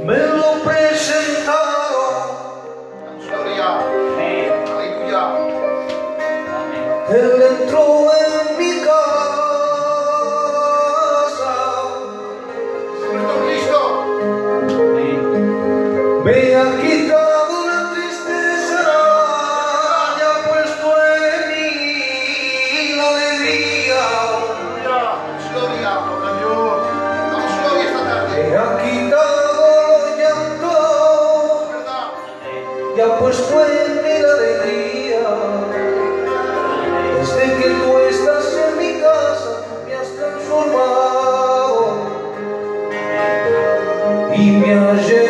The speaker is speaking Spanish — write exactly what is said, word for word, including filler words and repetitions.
me lo presentaron. Gloria. Aleluya. Él entró en mi casa. Nuestro Cristo. Me ha quitado la tristeza y ha puesto en mí la alegría. Gloria. Gloria. Gloria a Dios. Damos gloria esta tarde. Me ha quitado los llantos ¿Verdad? y ha puesto en mí la alegría. Desde que tú estás en mi casa me has transformado y me has llenado